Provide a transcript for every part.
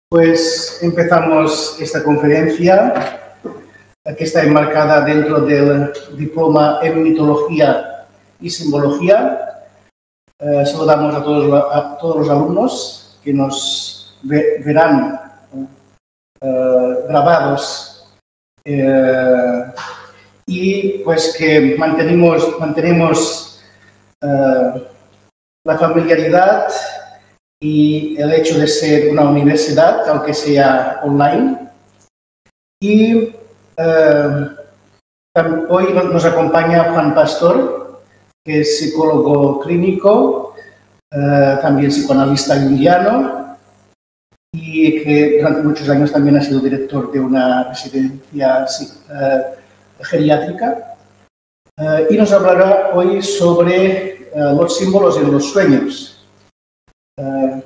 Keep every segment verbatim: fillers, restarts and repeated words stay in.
Pues empezamos esta conferencia, que está enmarcada dentro del diploma en mitología y simbología. Eh, saludamos a todos, a todos los alumnos que nos ve, verán eh, grabados eh, y pues que mantenemos, mantenemos eh, la familiaridad y el hecho de ser una universidad, aunque sea online. Y eh, hoy nos acompaña Juan Pastor, que es psicólogo clínico, eh, también psicoanalista junguiano, y que durante muchos años también ha sido director de una residencia eh, geriátrica. Eh, y nos hablará hoy sobre eh, los símbolos en los sueños. Uh,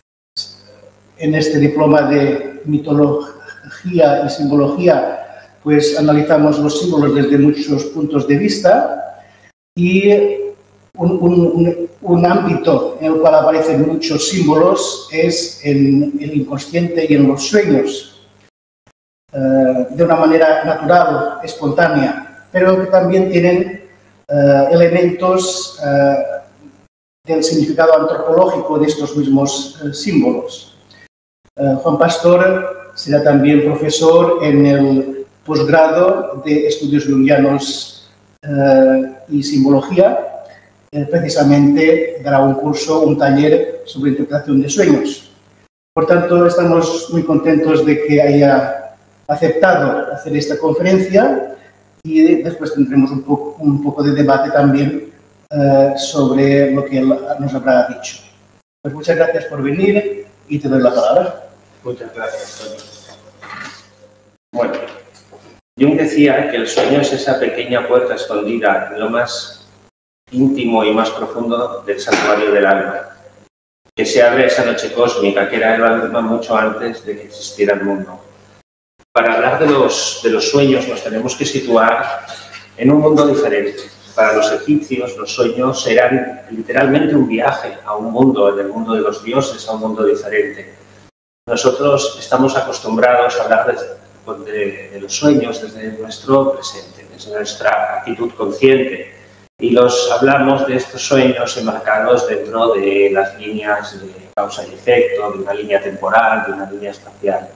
en este diploma de mitología y simbología, pues analizamos los símbolos desde muchos puntos de vista y un, un, un ámbito en el cual aparecen muchos símbolos es en el inconsciente y en los sueños, uh, de una manera natural, espontánea, pero que también tienen uh, elementos uh, del significado antropológico de estos mismos eh, símbolos. Eh, Juan Pastor será también profesor en el posgrado de Estudios Junguianos eh, y Simbología. Eh, precisamente dará un curso, un taller sobre interpretación de sueños. Por tanto, estamos muy contentos de que haya aceptado hacer esta conferencia y después tendremos un poco, un poco de debate también Uh, sobre lo que él nos habrá dicho. Pues muchas gracias por venir y te doy la palabra. Muchas gracias, Tony. Bueno, Jung decía que el sueño es esa pequeña puerta escondida en lo más íntimo y más profundo del santuario del alma, que se abre esa noche cósmica que era el alma mucho antes de que existiera el mundo. Para hablar de los, de los sueños nos tenemos que situar en un mundo diferente. Para los egipcios, los sueños eran literalmente un viaje a un mundo, en el mundo de los dioses, a un mundo diferente. Nosotros estamos acostumbrados a hablar de, de, de los sueños desde nuestro presente, desde nuestra actitud consciente, y los hablamos de estos sueños enmarcados dentro de las líneas de causa y efecto, de una línea temporal, de una línea espacial.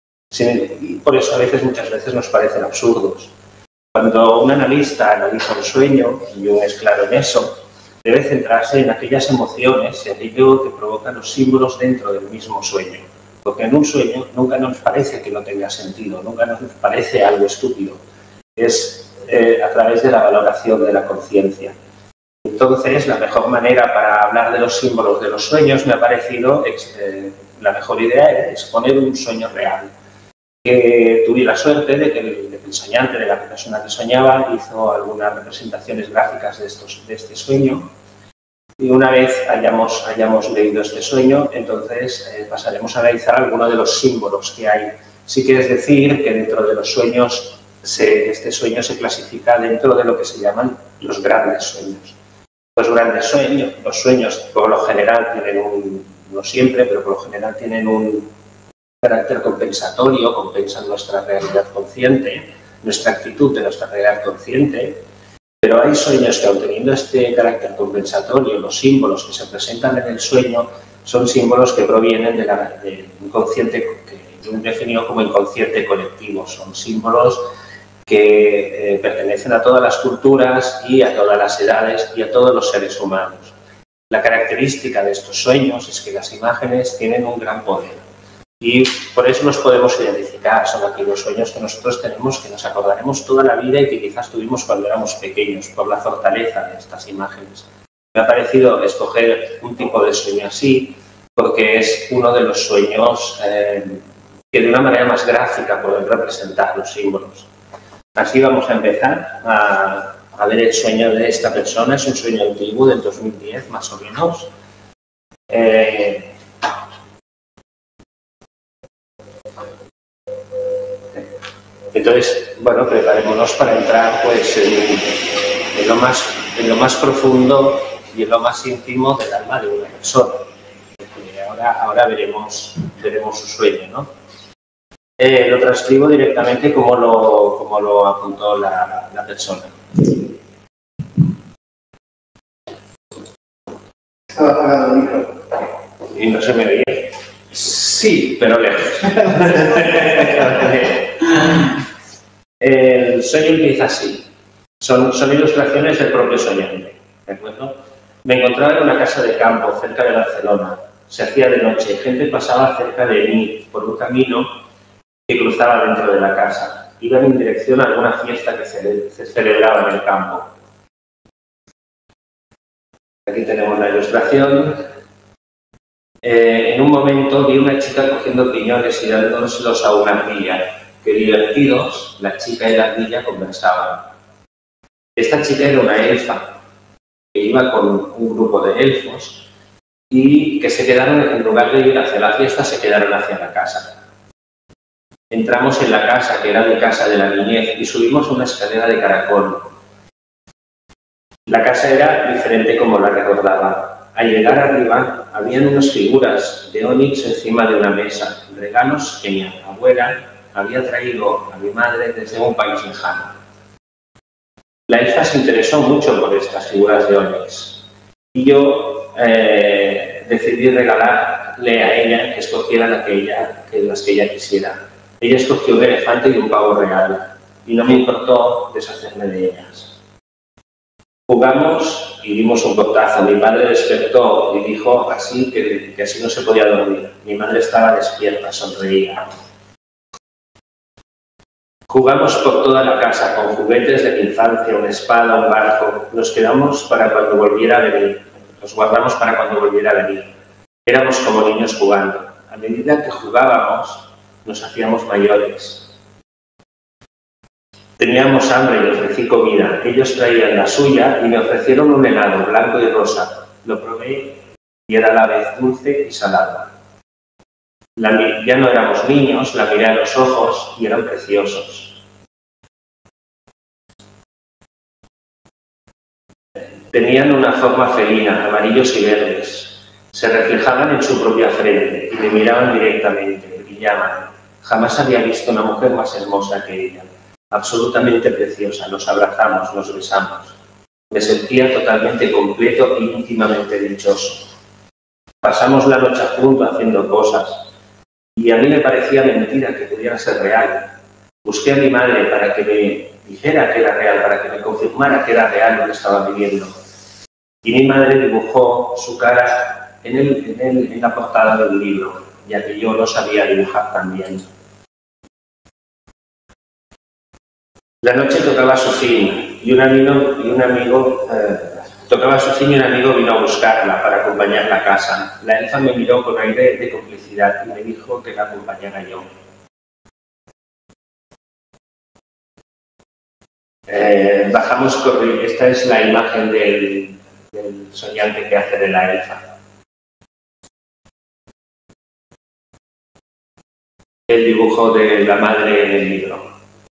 Y por eso a veces, muchas veces, nos parecen absurdos. Cuando un analista analiza un sueño, y Jung es claro en eso, debe centrarse en aquellas emociones y aquello que provoca los símbolos dentro del mismo sueño. Porque en un sueño nunca nos parece que no tenga sentido, nunca nos parece algo estúpido. Es eh, a través de la valoración de la conciencia. Entonces, la mejor manera para hablar de los símbolos de los sueños me ha parecido, eh, la mejor idea es exponer un sueño real. Que tuve la suerte de que el, de que el soñante, de la persona que soñaba, hizo algunas representaciones gráficas de, estos, de este sueño. Y una vez hayamos, hayamos leído este sueño, entonces eh, pasaremos a analizar algunos de los símbolos que hay. Sí que es decir que dentro de los sueños, se, este sueño se clasifica dentro de lo que se llaman los grandes sueños. Los grandes sueños, los sueños por lo general tienen un, no siempre, pero por lo general tienen un carácter compensatorio, compensan nuestra realidad consciente, nuestra actitud de nuestra realidad consciente, pero hay sueños que, aun teniendo este carácter compensatorio, los símbolos que se presentan en el sueño son símbolos que provienen de la, del inconsciente, que yo defino como inconsciente colectivo, son símbolos que eh, pertenecen a todas las culturas y a todas las edades y a todos los seres humanos. La característica de estos sueños es que las imágenes tienen un gran poder. Y por eso los podemos identificar, son aquellos sueños que nosotros tenemos, que nos acordaremos toda la vida y que quizás tuvimos cuando éramos pequeños, por la fortaleza de estas imágenes. Me ha parecido escoger un tipo de sueño así, porque es uno de los sueños eh, que de una manera más gráfica pueden representar los símbolos. Así vamos a empezar a, a ver el sueño de esta persona, es un sueño antiguo del dos mil diez más o menos. Eh, Entonces, bueno, preparémonos para entrar pues, en, en, lo más, en lo más profundo y en lo más íntimo del alma de una persona. Porque ahora, ahora veremos veremos su sueño, ¿no? Eh, lo transcribo directamente como lo, como lo apuntó la, la persona. Estaba apagado el micro. ¿Y no se me oye? Sí, pero lejos. El sueño empieza así. Son, son ilustraciones del propio soñante, ¿de acuerdo? Me encontraba en una casa de campo cerca de Barcelona. Se hacía de noche. Gente pasaba cerca de mí por un camino que cruzaba dentro de la casa. Iban en dirección a alguna fiesta que se, se celebraba en el campo. Aquí tenemos la ilustración. Eh, en un momento vi una chica cogiendo piñones y dándoselos a una ardilla, que divertidos, la chica y la ardilla conversaban. Esta chica era una elfa, que iba con un grupo de elfos y que se quedaron, en lugar de ir hacia la fiesta, se quedaron hacia la casa. Entramos en la casa, que era mi casa de la niñez, y subimos una escalera de caracol. La casa era diferente como la recordaba. Al llegar arriba, habían unas figuras de onix encima de una mesa, regalos que mi abuela había traído a mi madre desde un país lejano. La elfa se interesó mucho por estas figuras de onix y yo eh, decidí regalarle a ella que escogiera aquella, que las que ella quisiera. Ella escogió un elefante y un pavo real y no me importó deshacerme de ellas. Jugamos y dimos un portazo. Mi padre despertó y dijo así que, que así no se podía dormir. Mi madre estaba despierta, sonreía. Jugamos por toda la casa con juguetes de mi infancia, una espada, un barco. Nos quedamos para cuando volviera a venir. Los guardamos para cuando volviera a venir. Éramos como niños jugando. A medida que jugábamos, nos hacíamos mayores. Teníamos hambre y le ofrecí comida. Ellos traían la suya y me ofrecieron un helado blanco y rosa. Lo probé y era a la vez dulce y salado. La, ya no éramos niños, la miré a los ojos y eran preciosos. Tenían una forma felina, amarillos y verdes. Se reflejaban en su propia frente y me miraban directamente, brillaban. Jamás había visto una mujer más hermosa que ella. Absolutamente preciosa. Nos abrazamos, nos besamos. Me sentía totalmente completo e íntimamente dichoso. Pasamos la noche juntos haciendo cosas. Y a mí me parecía mentira que pudiera ser real. Busqué a mi madre para que me dijera que era real, para que me confirmara que era real lo que estaba viviendo. Y mi madre dibujó su cara en, el, en, el, en la portada del libro, ya que yo no sabía dibujar tan bien. La noche tocaba su fin y un amigo, y un amigo eh, tocaba su fin y un amigo vino a buscarla para acompañarla a casa. La elfa me miró con aire de complicidad y me dijo que la acompañara yo. Eh, bajamos corriendo. Esta es la imagen del, del soñante que hace de la elfa. El dibujo de la madre en el libro.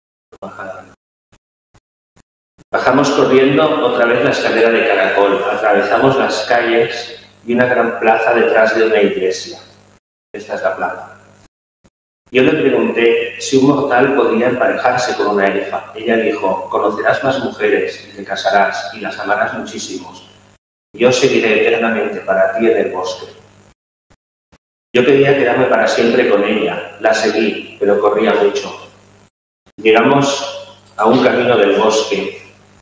Bajamos corriendo otra vez la escalera de caracol, atravesamos las calles y una gran plaza detrás de una iglesia. Esta es la plaza. Yo le pregunté si un mortal podía emparejarse con una elfa. Ella dijo, conocerás más mujeres y te casarás y las amarás muchísimos. Yo seguiré eternamente para ti en el bosque. Yo quería quedarme para siempre con ella. La seguí, pero corría mucho. Llegamos a un camino del bosque.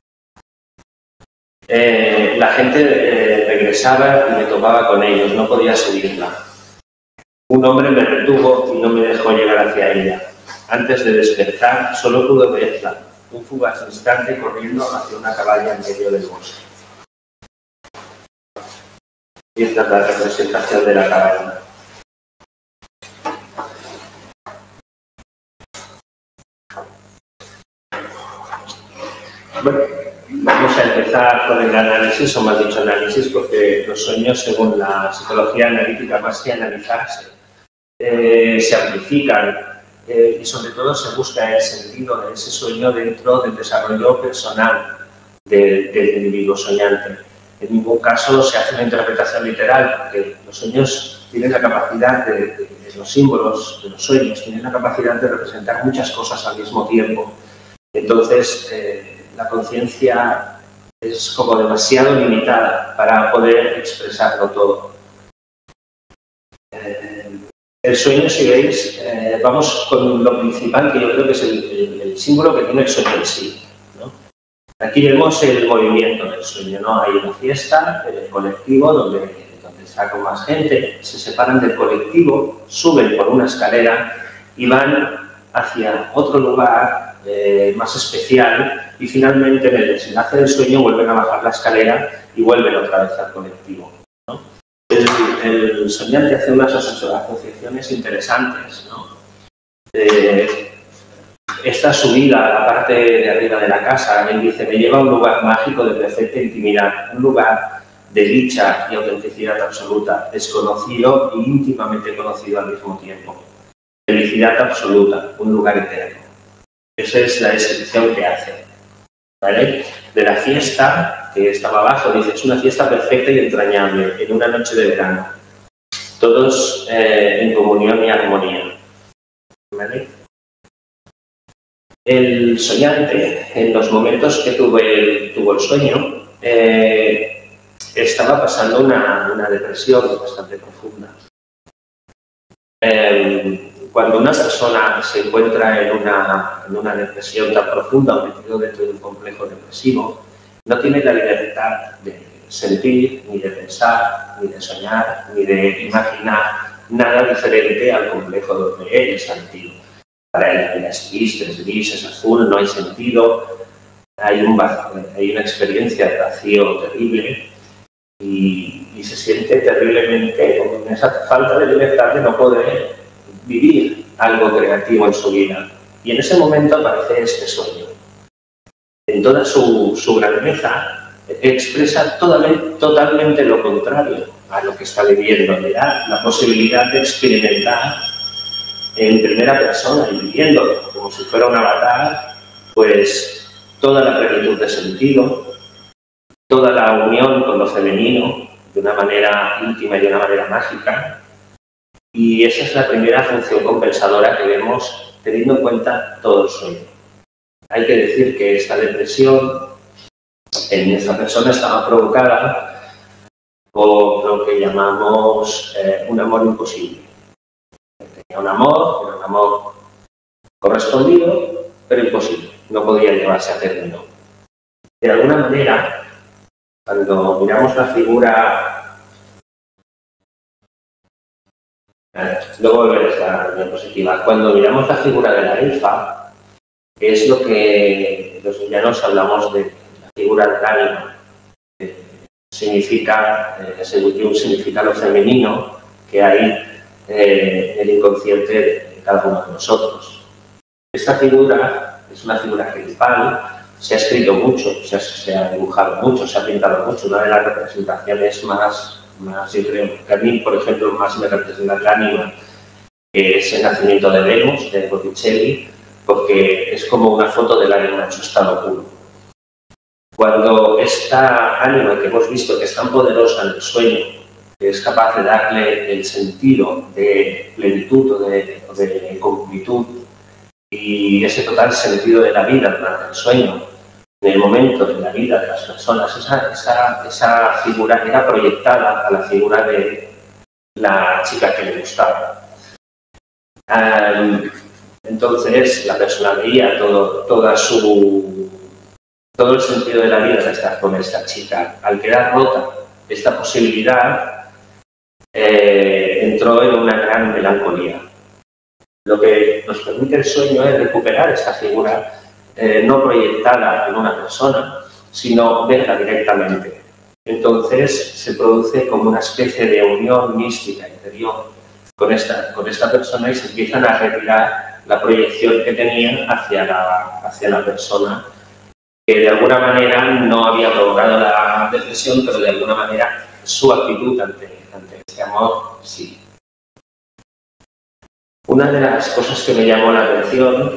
Eh, la gente eh, regresaba y me topaba con ellos, no podía seguirla. Un hombre me retuvo y no me dejó llegar hacia ella. Antes de despertar, solo pude verla, un fugaz instante corriendo hacia una cabaña en medio del bosque. Y esta es la representación de la cabaña. Bueno, vamos a empezar con el análisis, o más dicho análisis, porque los sueños, según la psicología analítica, más que analizarse, eh, se amplifican eh, y sobre todo se busca el sentido de ese sueño dentro del desarrollo personal de, del individuo soñante. En ningún caso se hace una interpretación literal, porque los sueños tienen la capacidad de, de los símbolos de los sueños tienen la capacidad de representar muchas cosas al mismo tiempo. Entonces, eh, la conciencia es como demasiado limitada para poder expresarlo todo. Eh, el sueño, si veis, eh, vamos con lo principal, que yo creo que es el, el, el símbolo que tiene el sueño en sí, ¿no? Aquí vemos el movimiento del sueño, ¿no? Hay una fiesta, el colectivo, donde, donde está con más gente, se separan del colectivo, suben por una escalera y van hacia otro lugar eh, más especial y finalmente en el desenlace del sueño vuelven a bajar la escalera y vuelven otra vez al colectivo, ¿no? El, el soñante hace unas asociaciones interesantes, ¿no? Eh, esta subida a la parte de arriba de la casa, él dice, me lleva a un lugar mágico de perfecta intimidad, un lugar de dicha y autenticidad absoluta, desconocido e íntimamente conocido al mismo tiempo. Felicidad absoluta, un lugar eterno. Esa es la descripción que hace, ¿vale? De la fiesta, que estaba abajo, dice, es una fiesta perfecta y entrañable, en una noche de verano. Todos eh, en comunión y armonía, ¿vale? El soñante, en los momentos que tuvo el, tuvo el sueño, eh, estaba pasando una, una depresión bastante profunda. Eh, cuando una persona se encuentra en una, en una depresión tan profunda o metido dentro de un complejo depresivo, no tiene la libertad de sentir, ni de pensar, ni de soñar, ni de imaginar nada diferente al complejo donde él está metido. Para él la vida es triste, es gris, es azul, no hay sentido, hay, un vacío, hay una experiencia de vacío terrible y, y se siente terriblemente con esa falta de libertad de no poder vivir algo creativo en su vida. Y en ese momento aparece este sueño. En toda su, su grandeza expresa totalmente, totalmente lo contrario a lo que está viviendo, le da la posibilidad de experimentar en primera persona y viviéndolo como si fuera un avatar, pues toda la plenitud de sentido, toda la unión con lo femenino de una manera íntima y de una manera mágica. Y esa es la primera función compensadora que vemos teniendo en cuenta todo el sueño. Hay que decir que esta depresión en esta persona estaba provocada por lo que llamamos eh, un amor imposible. Tenía un amor, era un amor correspondido, pero imposible. No podía llevarse a término. De alguna manera, cuando miramos la figura... Eh, luego veréis la diapositiva. Cuando miramos la figura de la elfa, es lo que los villanos hablamos de la figura del ánima. Que significa, eh, según Jung, significa lo femenino que hay Eh, el inconsciente de cada uno de nosotros. Esta figura es una figura arquetipal, se ha escrito mucho, se ha, se ha dibujado mucho, se ha pintado mucho. Una de las representaciones más, más yo creo, que a mí, por ejemplo, más me representa el ánima, que es el nacimiento de Venus, de Botticelli, porque es como una foto del ánima en su estado puro. Cuando esta ánima que hemos visto que es tan poderosa en el sueño, que es capaz de darle el sentido de plenitud o de, o de completud y ese total sentido de la vida durante el sueño, en el momento de la vida de las personas, esa, esa, esa figura era proyectada a la figura de la chica que le gustaba. Um, entonces la persona veía todo, toda su, todo el sentido de la vida de estar con esta chica. Al quedar rota esta posibilidad, Eh, entró en una gran melancolía. Lo que nos permite el sueño es recuperar esta figura eh, no proyectada en una persona, sino verla directamente. Entonces se produce como una especie de unión mística interior con esta, con esta persona y se empiezan a retirar la proyección que tenían hacia la, hacia la persona que de alguna manera no había provocado la depresión, pero de alguna manera su actitud ante ante este amor, sí. Una de las cosas que me llamó la atención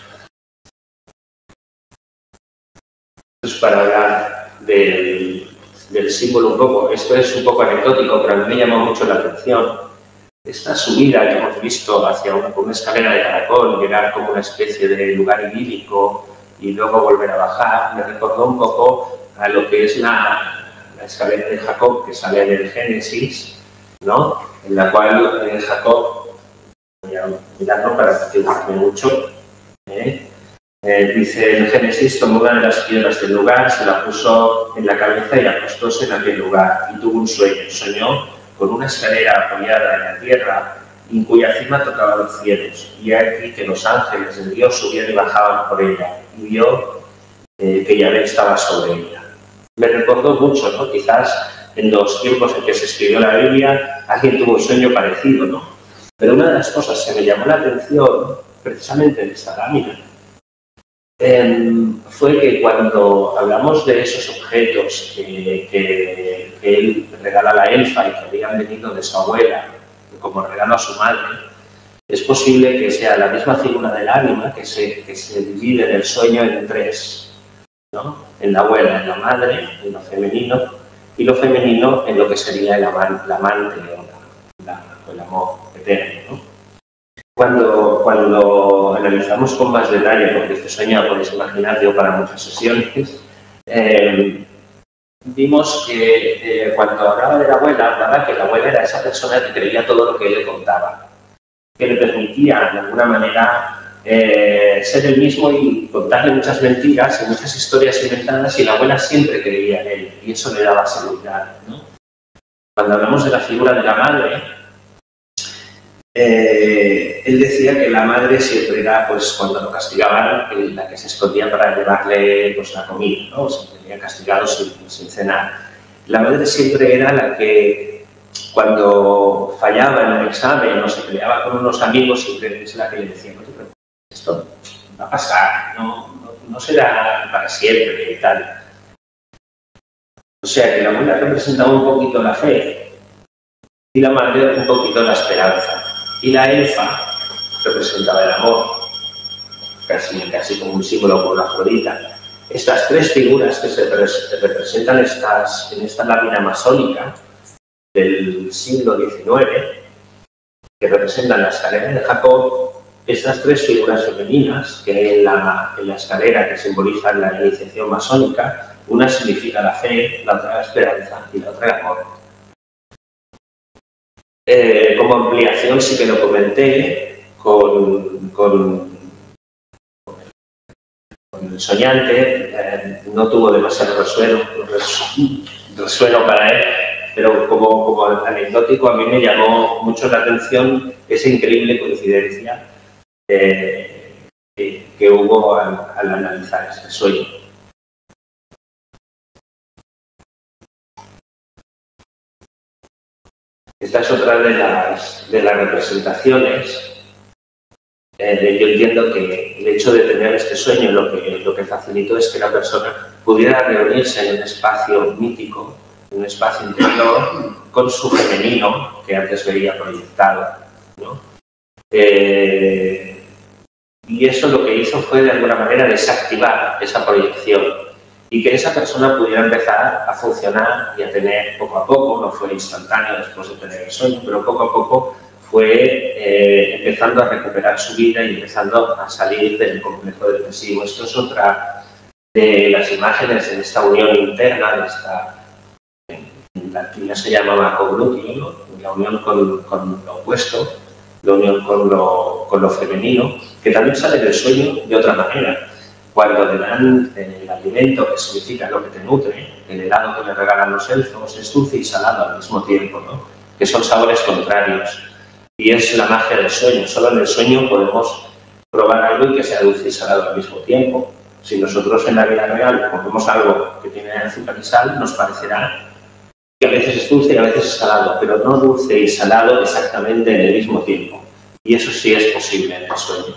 es para hablar del, del símbolo un poco, esto es un poco anecdótico, pero a mí me llamó mucho la atención, esta subida que hemos visto hacia una, una escalera de caracol, llegar como una especie de lugar idílico y luego volver a bajar, me recordó un poco a lo que es la, la escalera de Jacob que sale del Génesis, ¿no? En la cual eh, Jacob, voy a mirarlo para que me mucho, ¿eh? Eh, dice el Génesis, tomó una de las piedras del lugar, se la puso en la cabeza y acostóse en aquel lugar y tuvo un sueño. Soñó con una escalera apoyada en la tierra y en cuya cima tocaba los cielos. Y aquí que los ángeles de Dios subían y bajaban por ella y vio eh, que Yahvé estaba sobre ella. Me recordó mucho, ¿no? Quizás en los tiempos en que se escribió la Biblia alguien tuvo un sueño parecido, ¿no? Pero una de las cosas que me llamó la atención, precisamente en esta lámina, Eh, fue que cuando hablamos de esos objetos que, que, que él regala a la elfa y que habían venido de su abuela como regalo a su madre, es posible que sea la misma figura del ánima que se, que se divide en el sueño en tres, ¿no? En la abuela, en la madre, en lo femenino, y lo femenino en lo que sería el, aman, el amante o la, la, el amor eterno, ¿no? Cuando, cuando analizamos con más detalle, porque este sueño lo podéis imaginar dio para muchas sesiones, eh, vimos que eh, cuando hablaba de la abuela, hablaba que la abuela era esa persona que creía todo lo que él le contaba, que le permitía de alguna manera eh, ser el mismo y contarle muchas mentiras y muchas historias inventadas, y la abuela siempre creía en él y eso le daba seguridad, ¿no? Cuando hablamos de la figura de la madre, Eh, él decía que la madre siempre era, pues, cuando lo castigaban, la que se escondía para llevarle, pues, la comida, ¿no? Se tenía castigado sin, sin cenar. La madre siempre era la que, cuando fallaba en el examen o se peleaba con unos amigos, siempre es la que le decía, no te preocupes, esto va a pasar, no, no, no será para siempre y tal. O sea, que la abuela representaba un poquito la fe y la madre un poquito la esperanza. Y la elfa representaba el amor, casi, casi como un símbolo por la Afrodita. Estas tres figuras que se representan estas, en esta lámina masónica del siglo diecinueve, que representan la escalera de Jacob, estas tres figuras femeninas que hay en la, en la escalera que simbolizan la iniciación masónica, una significa la fe, la otra la esperanza y la otra el amor. Eh, como ampliación sí que lo comenté con, con, con el soñante, eh, no tuvo demasiado resueno, resueno para él, pero como, como anecdótico a mí me llamó mucho la atención esa increíble coincidencia eh, que, que hubo al, al analizar este sueño. Esta es otra de las, de las representaciones. Eh, yo entiendo que el hecho de tener este sueño lo que, lo que facilitó es que la persona pudiera reunirse en un espacio mítico, en un espacio interior, con su femenino, que antes veía proyectado, ¿no? Eh, y eso lo que hizo fue, de alguna manera, desactivar esa proyección y que esa persona pudiera empezar a funcionar y a tener poco a poco, no fue instantáneo después de tener el sueño, pero poco a poco fue eh, empezando a recuperar su vida y empezando a salir del complejo depresivo. Esto es otra de las imágenes de esta unión interna, de esta, en latín se llamaba conglutio, ¿no? La unión con, con lo opuesto, la unión con lo, con lo femenino, que también sale del sueño de otra manera. Cuando te dan el alimento, que significa lo que te nutre, el helado que le regalan los elfos, es dulce y salado al mismo tiempo, ¿no? Que son sabores contrarios. Y es la magia del sueño. Solo en el sueño podemos probar algo y que sea dulce y salado al mismo tiempo. Si nosotros en la vida real comemos algo que tiene azúcar y sal, nos parecerá que a veces es dulce y a veces es salado, pero no dulce y salado exactamente en el mismo tiempo. Y eso sí es posible en el sueño.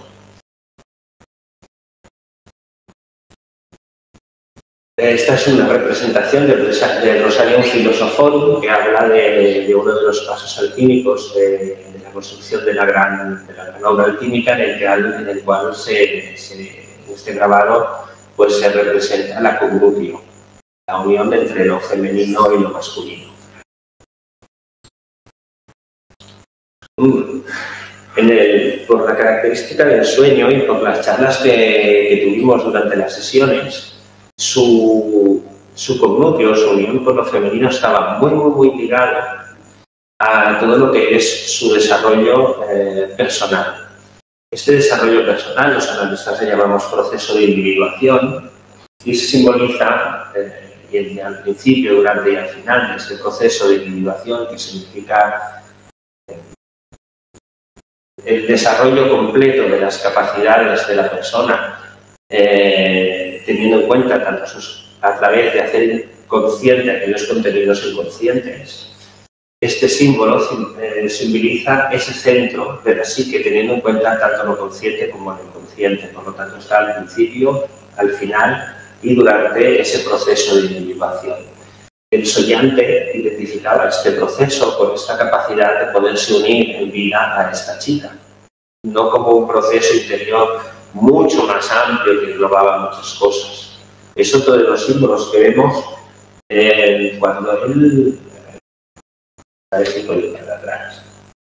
Esta es una representación de, de Rosarium Philosophorum, que habla de, de uno de los pasos alquímicos de, de la construcción de la gran, de la gran obra alquímica, en el, que, en el cual se, se, en este grabado pues, se representa la conglutio, la unión entre lo femenino y lo masculino. En el, por la característica del sueño y por las charlas que, que tuvimos durante las sesiones, su, su connutio, su unión con lo femenino estaba muy, muy, muy ligado a todo lo que es su desarrollo eh, personal. Este desarrollo personal, los analistas le llamamos proceso de individuación, y se simboliza eh, y al principio, durante y al final de este proceso de individuación, que significa el desarrollo completo de las capacidades de la persona, eh, teniendo en cuenta tanto sus, a través de hacer consciente aquellos contenidos inconscientes. Este símbolo eh, simboliza ese centro de la psique, teniendo en cuenta tanto lo consciente como lo inconsciente. Por lo tanto, está al principio, al final y durante ese proceso de individuación. El soñante identificaba este proceso con esta capacidad de poderse unir en vida a esta chica, no como un proceso interior mucho más amplio que englobaba muchas cosas. Es otro de los símbolos que vemos eh, cuando él... A ver si puedo ir para atrás.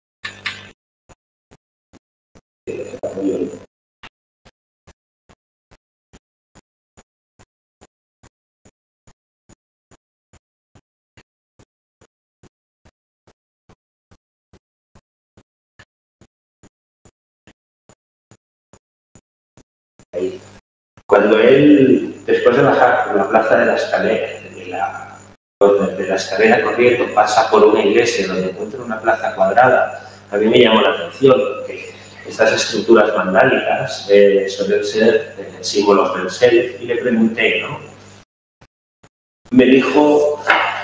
Ahí. Cuando él, después de bajar por la plaza de la escalera, de la, de la escalera corriendo, pasa por una iglesia donde encuentra una plaza cuadrada, a mí me llamó la atención que estas estructuras mandálicas eh, suelen ser eh, símbolos del self, y le pregunté, ¿no? Me dijo...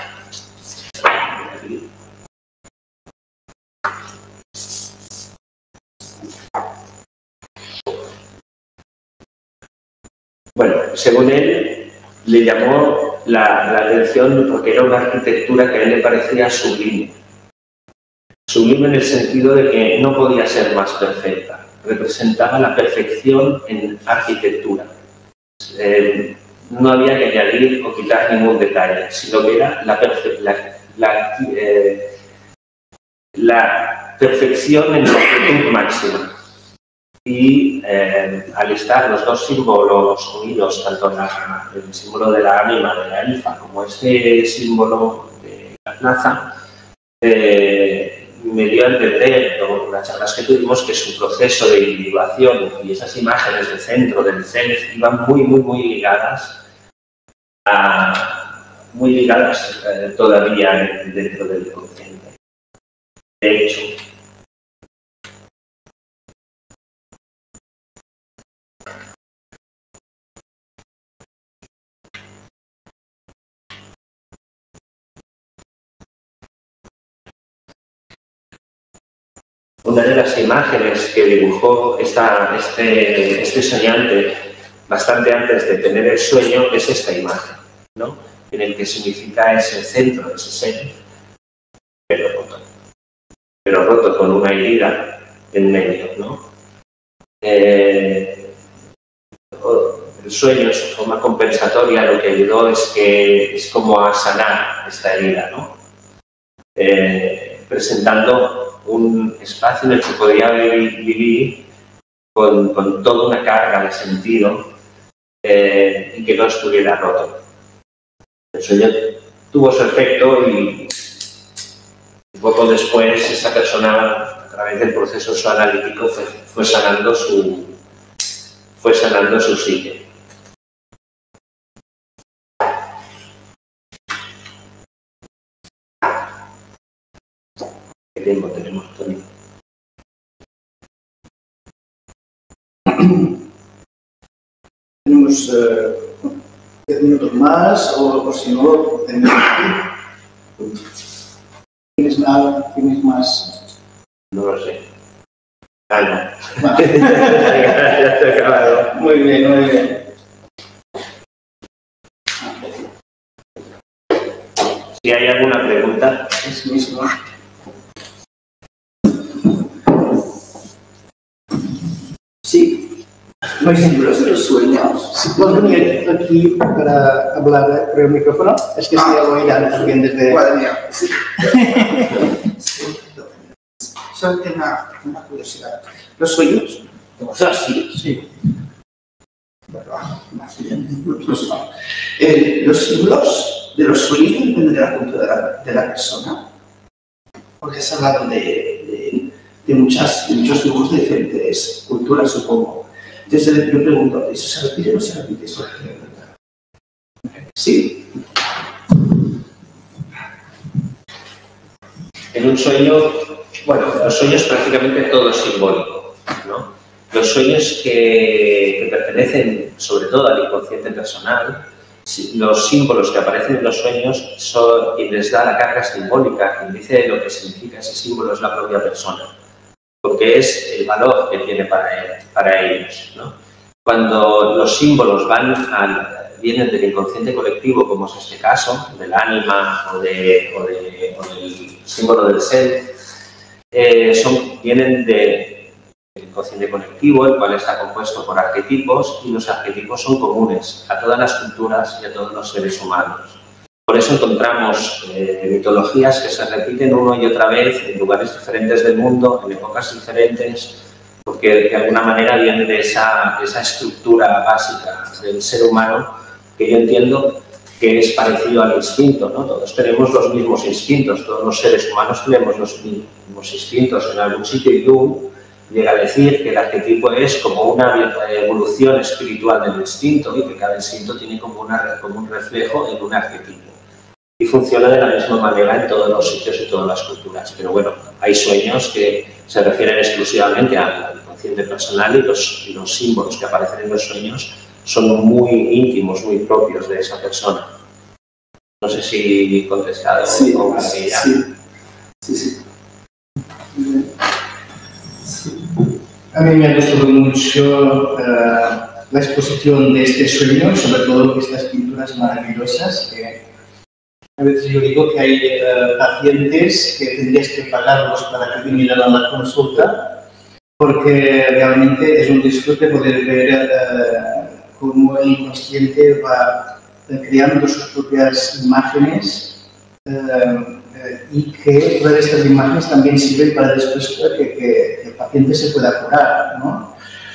Bueno, según él, le llamó la, la atención porque era una arquitectura que a él le parecía sublime. Sublime en el sentido de que no podía ser más perfecta. Representaba la perfección en arquitectura. Eh, no había que añadir o quitar ningún detalle, sino que era la, perfe la, la, eh, la perfección en longitud máxima. Y eh, al estar los dos símbolos unidos, tanto la, el símbolo de la ánima, de la elfa, como este símbolo de la plaza, eh, me dio a entender, con las charlas que tuvimos, que su proceso de individuación y esas imágenes de centro del self iban muy, muy, muy ligadas, a, muy ligadas eh, todavía dentro del consciente. De hecho, una de las imágenes que dibujó esta, este, este soñante bastante antes de tener el sueño es esta imagen, ¿no? En el que significa ese centro, ese ser, pero roto, pero roto con una herida en medio, ¿no? Eh, el sueño, en su forma compensatoria, lo que ayudó es que es como a sanar esta herida, ¿no? Eh, presentando un espacio en el que podía vivir, vivir con, con toda una carga de sentido eh, y que no estuviera roto. El sueño tuvo su efecto y poco después esa persona, a través del proceso analítico, fue, fue sanando su fue sanando su psique. ¿Qué tiempo tenemos, Tony? Tenemos eh, diez minutos más, o, o si no, tenemos aquí. ¿Tienes más? ¿Tienes más? No lo sé. Ah, no. Vale. Ya te he acabado. Muy bien, muy bien. Si hay alguna pregunta. Es mismo. Sí. Por ejemplo, los sueños. Si puedo venir aquí para hablar por el micrófono, es que si lo oirán también desde... Bueno, mira, sí. So, solamente una, una curiosidad. Los sueños, o sea, sí, Sí. bueno, más bien, los, no. Eh, los símbolos de los sueños dependen de la cultura de la, de la persona, porque se hablaron de, de, de, muchas, de muchos dibujos de diferentes culturas, supongo. Entonces yo pregunto, ¿eso se repite o no se repite? Eso ¿sí? En un sueño, bueno, los sueños prácticamente todo es simbólico, ¿no? Los sueños que, que pertenecen sobre todo al inconsciente personal, los símbolos que aparecen en los sueños son quien les da la carga simbólica, quien dice lo que significa ese símbolo es la propia persona, porque es el valor que tiene para, él, para ellos, ¿no? Cuando los símbolos van al, vienen del inconsciente colectivo, como es este caso, del ánima o, de, o, de, o del símbolo del ser, eh, son, vienen de el inconsciente colectivo, el cual está compuesto por arquetipos, y los arquetipos son comunes a todas las culturas y a todos los seres humanos. Por eso encontramos eh, mitologías que se repiten una y otra vez en lugares diferentes del mundo, en épocas diferentes, porque de alguna manera viene de esa, de esa estructura básica del ser humano, que yo entiendo que es parecido al instinto, ¿no? Todos tenemos los mismos instintos, todos los seres humanos tenemos los mismos instintos. En algún sitio Jung llega a decir que el arquetipo es como una evolución espiritual del instinto y que cada instinto tiene como, una, como un reflejo en un arquetipo. Y funciona de la misma manera en todos los sitios y todas las culturas. Pero bueno, hay sueños que se refieren exclusivamente al inconsciente personal y los, y los símbolos que aparecen en los sueños son muy íntimos, muy propios de esa persona. No sé si he contestado sí, con claridad. Sí, sí, sí. A mí me ha gustado mucho uh, la exposición de este sueño, sobre todo estas pinturas maravillosas que a veces yo digo que hay uh, pacientes que tendrías que pagarlos para que vinieran a la consulta, porque realmente es un disfrute poder ver uh, cómo el inconsciente va uh, creando sus propias imágenes uh, y que todas estas imágenes también sirven para después que, que, que el paciente se pueda curar, ¿no?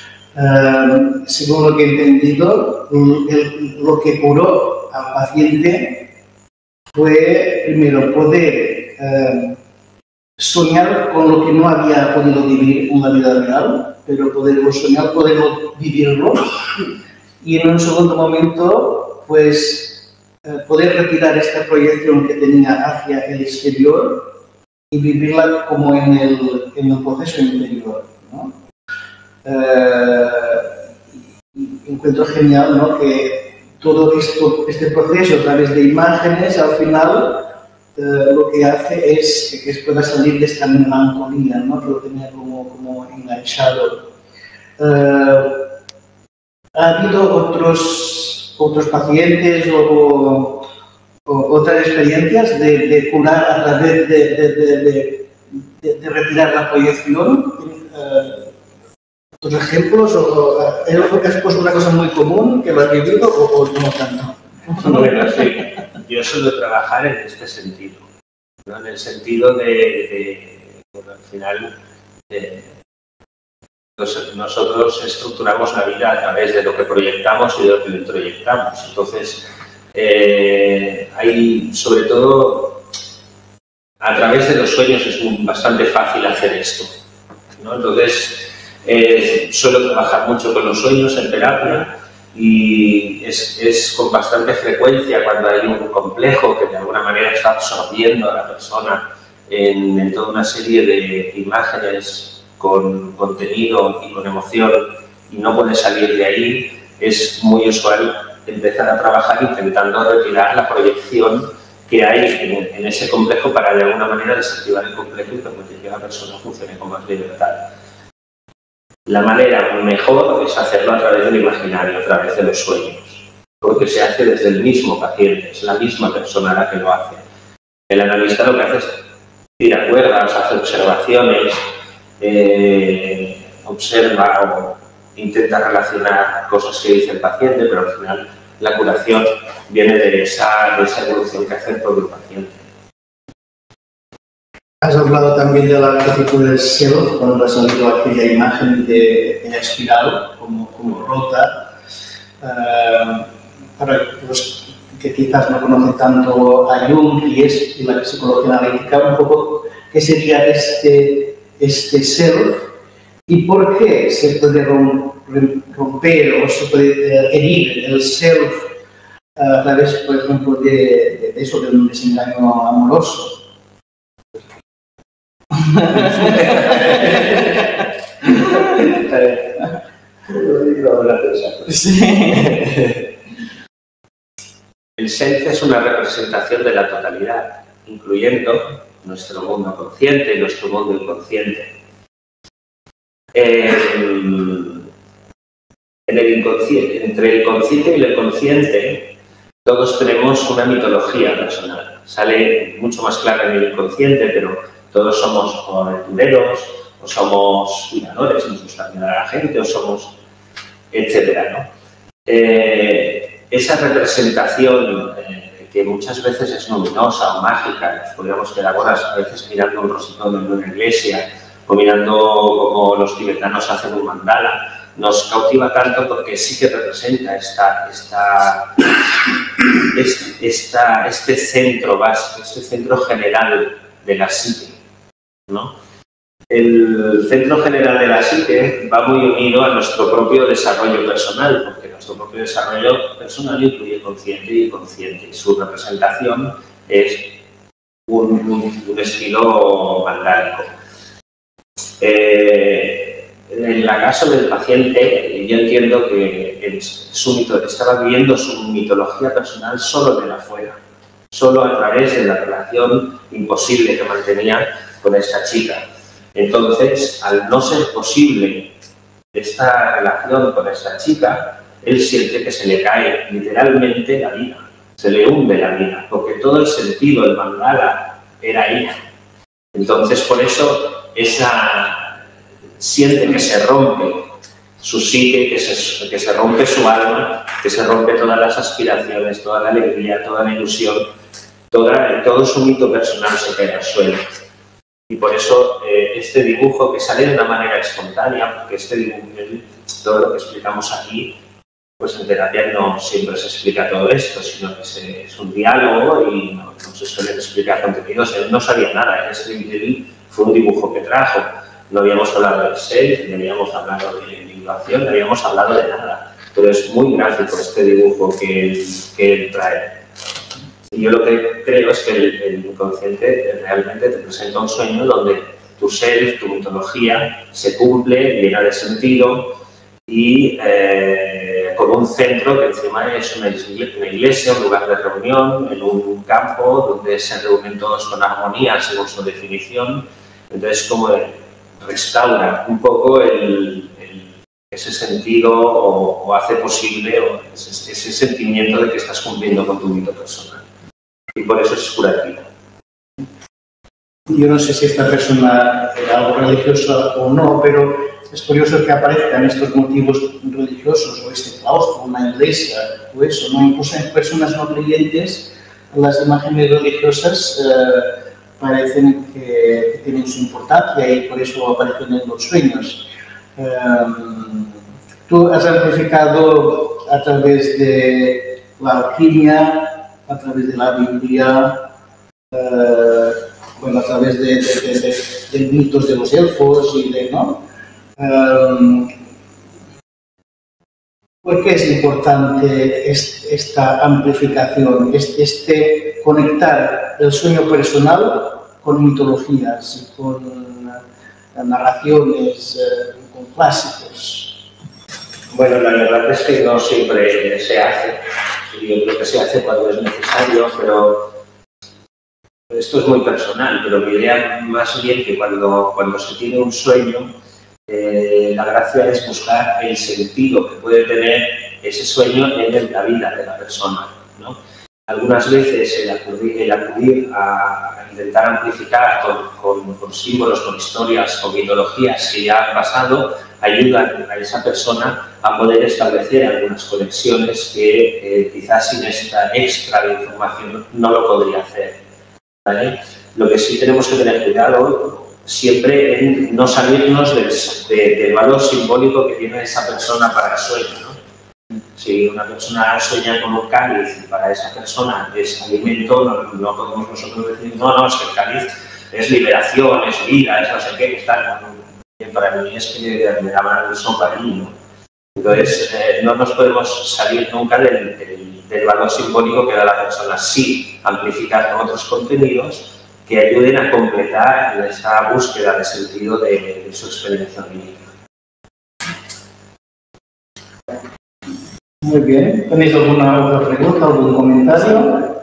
Uh, según lo que he entendido, el, lo que curó al paciente fue, primero, poder uh, soñar con lo que no había podido vivir en la vida real, pero poderlo soñar, poderlo vivirlo, y en un segundo momento, pues, poder retirar esta proyección que tenía hacia el exterior y vivirla como en el, en el proceso interior, ¿no? Eh, encuentro genial, ¿no?, que todo esto, este proceso a través de imágenes, al final eh, lo que hace es que, que pueda salir de esta melancolía, ¿no?, que lo tenía como, como enganchado. Eh, ha habido otros, otros pacientes o, o, o otras experiencias de, de curar a través de, de, de, de, de, de retirar la proyección. Eh, ¿Otros ejemplos? O, ¿Es pues una cosa muy común que lo has vivido o, o no tanto? Bueno, sí. Yo suelo trabajar en este sentido, ¿no? En el sentido de, de bueno, al final, de, nosotros estructuramos la vida a través de lo que proyectamos y de lo que introyectamos. Entonces, eh, hay, sobre todo, a través de los sueños es bastante fácil hacer esto, ¿no? Entonces, eh, suelo trabajar mucho con los sueños en terapia y es, es con bastante frecuencia cuando hay un complejo que de alguna manera está absorbiendo a la persona en, en toda una serie de imágenes con contenido y con emoción y no puede salir de ahí. Es muy usual empezar a trabajar intentando retirar la proyección que hay en, en ese complejo para de alguna manera desactivar el complejo y permitir que la persona funcione con más libertad. La manera mejor es hacerlo a través del imaginario, a través de los sueños, porque se hace desde el mismo paciente, es la misma persona la que lo hace. El analista lo que hace es tira cuerdas, hace observaciones, eh, observa o intenta relacionar cosas que dice el paciente, pero al final la curación viene de esa, de esa evolución que hace el propio paciente. Has hablado también del arquetipo del self, cuando ha salido aquella imagen de, de la espiral como, como rota. Uh, para los que quizás no conocen tanto a Jung y, es, y la psicología analítica, un poco qué sería este, este self y por qué se puede romper o se puede herir el self a través, por ejemplo, de, de eso, de un desengaño amoroso. El self es una representación de la totalidad, incluyendo nuestro mundo consciente y nuestro mundo inconsciente. En, en el inconsciente, entre el consciente y el consciente, todos tenemos una mitología personal. Sale mucho más clara en el inconsciente, pero todos somos o aventureros, o somos cuidadores, nos gusta cuidar a la gente, o somos, etcétera, ¿no? Eh, esa representación eh, que muchas veces es luminosa o mágica, nos podríamos quedar horas a veces mirando un rosito de una iglesia, o mirando cómo los tibetanos hacen un mandala, nos cautiva tanto porque sí que representa esta, esta, este, esta, este centro básico, este centro general de la psique, ¿no? El centro general de la psique va muy unido a nuestro propio desarrollo personal, porque nuestro propio desarrollo personal incluye consciente y inconsciente, y su representación es un, un, un estilo mandálico. Eh, en el caso del paciente, yo entiendo que el, su mito, estaba viviendo su mitología personal solo de la afuera, solo a través de la relación imposible que mantenía con esta chica. Entonces, al no ser posible esta relación con esta chica, él siente que se le cae literalmente la vida, se le hunde la vida, porque todo el sentido del mandala era ella. Entonces, por eso, esa siente que se rompe su psique, que se, que se rompe su alma, que se rompe todas las aspiraciones, toda la alegría, toda la ilusión, toda, todo su mito personal se cae al suelo. Y por eso eh, este dibujo, que sale de una manera espontánea, porque este dibujo, todo lo que explicamos aquí, pues en terapia no siempre se explica todo esto, sino que se, es un diálogo y no, no se suelen explicar contenidos. Él no sabía nada, este él fue un dibujo que trajo. No habíamos hablado del self, ni habíamos hablado de individuación, ni habíamos hablado de nada. Pero es muy gráfico este dibujo que él, que él trae. Y yo lo que creo es que el, el inconsciente realmente te presenta un sueño donde tu self, tu mitología, se cumple, llena de sentido y eh, con un centro que encima es una iglesia, un lugar de reunión, en un campo donde se reúnen todos con armonía según su definición. Entonces, como restaura un poco el, el, ese sentido o, o hace posible o ese, ese sentimiento de que estás cumpliendo con tu mito personal. Y por eso es curativo. Yo no sé si esta persona era algo religiosa o no, pero es curioso que aparezcan estos motivos religiosos o este claustro, una iglesia o eso, ¿no? Incluso en personas no creyentes, las imágenes religiosas eh, parecen que, que tienen su importancia y por eso aparecen en los sueños. Eh, tú has amplificado a través de la alquimia, a través de la Biblia, eh, bueno, a través de, de, de, de, de mitos de los elfos y de, ¿no? Um, ¿Por qué es importante este, esta amplificación, este, este conectar el sueño personal con mitologías y con uh, narraciones, uh, con clásicos? Bueno, la verdad es que no siempre se hace. Yo creo que se hace cuando es necesario, pero esto es muy personal, pero mi idea más bien que cuando, cuando se tiene un sueño, eh, la gracia es buscar el sentido que puede tener ese sueño en la vida de la persona, ¿no? Algunas veces el acudir, el acudir a intentar amplificar con, con, con símbolos, con historias, con mitologías que ya han pasado, ayudan a esa persona a poder establecer algunas conexiones que eh, quizás sin esta extra de información no lo podría hacer, ¿vale? Lo que sí tenemos que tener cuidado siempre en no salirnos del, de, del valor simbólico que tiene esa persona para el sueño, ¿no? Si una persona sueña con un cáliz y para esa persona es alimento, no, no podemos nosotros decir, no, no, es que el cáliz es liberación, es vida, es no sé qué, está, para mí es que me daban el soparí, ¿no? Entonces, eh, no nos podemos salir nunca del, del, del valor simbólico que da la persona, sí amplificar con otros contenidos que ayuden a completar esa búsqueda de sentido de, de su experiencia mística. Muy bien. ¿Tenéis alguna otra pregunta, algún comentario?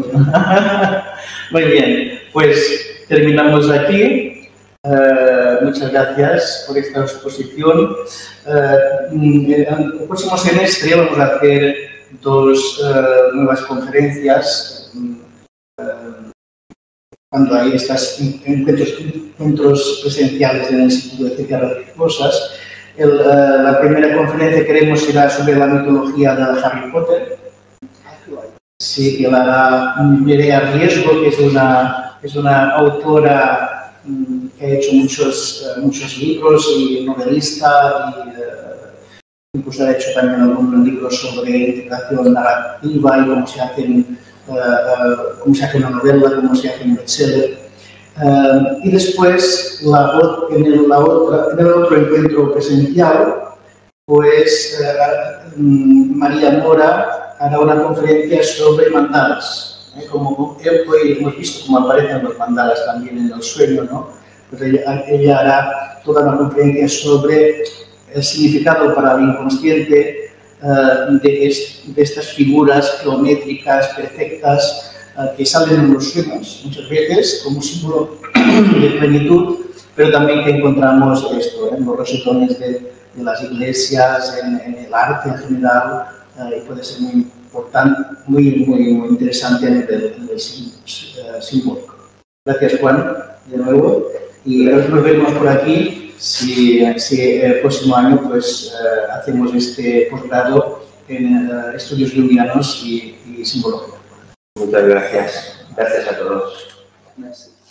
Muy bien. Pues terminamos aquí. Uh, muchas gracias por esta exposición. Uh, en el próximo semestre vamos a hacer dos uh, nuevas conferencias. Uh, cuando hay estos encuentros, encuentros presenciales en el Instituto de Ciencias Religiosas. El, uh, la primera conferencia que haremos será sobre la mitología de Harry Potter. Sí, que la hará Nerea Riesgo, que es una, es una autora um, que ha hecho muchos, uh, muchos libros y novelista, y uh, incluso ha hecho también algunos libros sobre integración narrativa y cómo se hacen, uh, uh, cómo se hace una novela, cómo se hace un bestseller. Uh, y después, la, en, el, la otra, en el otro encuentro presencial, pues uh, um, María Mora hará una conferencia sobre mandalas. ¿eh? Como hoy hemos visto cómo aparecen los mandalas también en el sueño, ¿no? Pues ella, ella hará toda una conferencia sobre el significado para el inconsciente uh, de, est de estas figuras geométricas perfectas que salen en los sueños, muchas veces como símbolo de plenitud, pero también que encontramos esto en los rosetones de, de las iglesias, en, en el arte en general, uh, y puede ser muy importante, muy, muy, muy interesante a nivel, a nivel simbólico. Gracias, Juan, de nuevo, y nos vemos por aquí si, si el próximo año pues, uh, hacemos este posgrado en uh, estudios junguianos y, y simbología. Muchas gracias. Gracias a todos. Gracias.